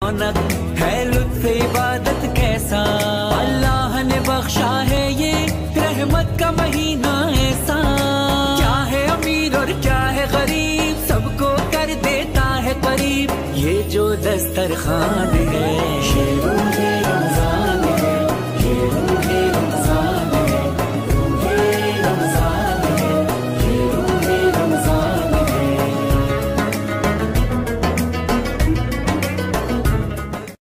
रौनक है लुत्फ इबादत कैसा, अल्लाह ने बख्शा है ये रहमत का महीना ऐसा। क्या है अमीर और क्या है गरीब, सबको कर देता है करीब, ये जो दस्तरखान